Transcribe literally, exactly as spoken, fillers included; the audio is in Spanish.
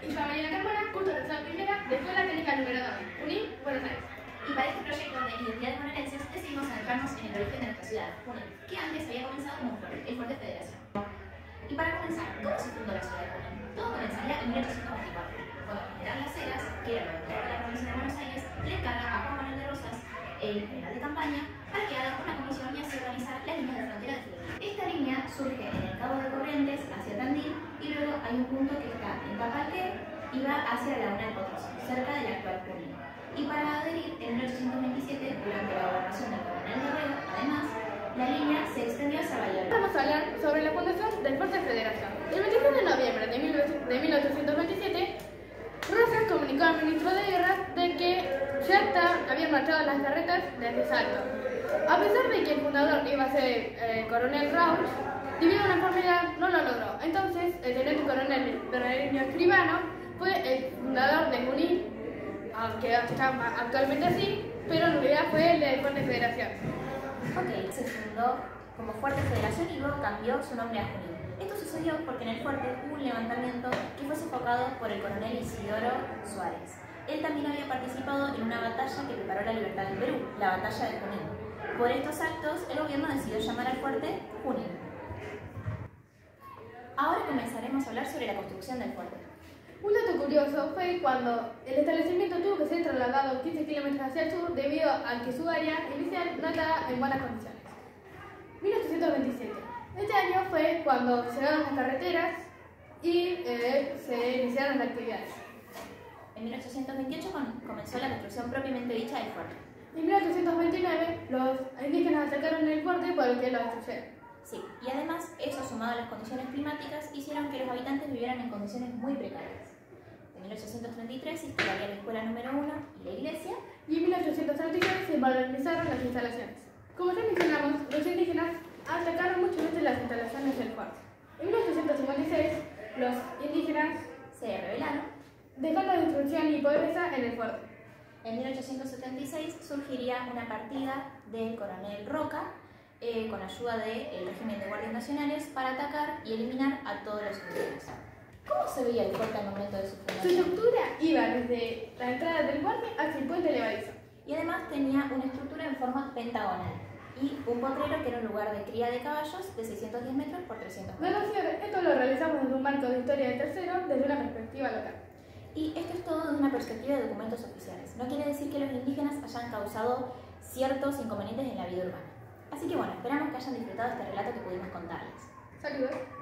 Soy Mariana Carmona, curso de la primera de Escuela Técnica número dos, Junín, Buenos Aires. Y para este proyecto de identidad bonaerenses decidimos adentrarnos en el origen de nuestra ciudad, Junín, que antes había comenzado como un fuerte, el Fuerte Federación. Y para comenzar, ¿cómo se fundó la ciudad de Junín? Todo comenzaría en mil ochocientos veinticuatro, cuando el general Las Heras, que era el gobernador de la provincia de Buenos Aires, le encarga a Juan Manuel de Rosas, el general de campaña, para que haga una comisión y así organizar las líneas de frontera de Junín. Esta línea surge en el Cabo de Corrientes hacia Tandil y luego hay un punto que está en Tapalqué y va hacia la Laguna del Potosí, cerca del actual Junín. Y para adherir, en mil ochocientos veintisiete, durante la gobernación del coronel Guerrero, además, la línea se extendió hacia Bahía. Vamos a hablar sobre la fundación del Fuerte Federación. El veintiséis de noviembre de mil ochocientos veintisiete, Rosas comunicó al ministro de Guerra de que ya está, habían marchado las carretas desde Salto. A pesar de que el fundador iba a ser el eh, coronel Rauch, debido a una enfermedad no lo logró. Entonces, el teniente coronel Bernardino Escribano fue el fundador de Junín, aunque está actualmente así, pero en realidad fue el de Fuerte Federación. Ok, se fundó como Fuerte Federación y luego cambió su nombre a Junín. Esto sucedió porque en el fuerte hubo un levantamiento que fue sofocado por el coronel Isidoro Suárez. Él también había participado en una batalla que preparó la libertad del Perú, la batalla de Junín. Por estos actos, el gobierno decidió llamar al fuerte Junín. Ahora comenzaremos a hablar sobre la construcción del fuerte. Un dato curioso fue cuando el establecimiento tuvo que ser trasladado quince kilómetros hacia el sur debido a que su área inicial no estaba en buenas condiciones. mil ochocientos veintisiete. Este año fue cuando llegaron las carreteras y eh, se iniciaron las actividades. En mil ochocientos veintiocho comenzó la construcción propiamente dicha del fuerte. En mil ochocientos veintinueve los indígenas atacaron el fuerte por lo que lo destruyeron. Sí, y además eso sumado a las condiciones climáticas hicieron que los habitantes vivieran en condiciones muy precarias. En mil ochocientos treinta y tres se instalaría la escuela número uno y la iglesia. Y en mil ochocientos treinta y seis se modernizaron las instalaciones. Como ya mencionamos, los indígenas atacaron muchas veces las instalaciones del fuerte. En mil ochocientos cincuenta y seis los indígenas se rebelaron, dejando destrucción y pobreza en el fuerte. En mil ochocientos setenta y seis surgiría una partida del coronel Roca eh, con ayuda del régimen de guardias nacionales para atacar y eliminar a todos los indígenas. ¿Cómo se veía el fuerte al momento de su Su fundación? estructura iba desde la entrada del fuerte hacia el puente levadizo. Y además tenía una estructura en forma pentagonal y un potrero que era un lugar de cría de caballos de seiscientos diez metros por trescientos metros. Bueno, esto lo realizamos desde un marco de historia de tercero, desde una perspectiva local. Y esto es todo desde una perspectiva de documentos oficiales. No quiere decir que los indígenas hayan causado ciertos inconvenientes en la vida urbana. Así que bueno, esperamos que hayan disfrutado este relato que pudimos contarles. Saludos.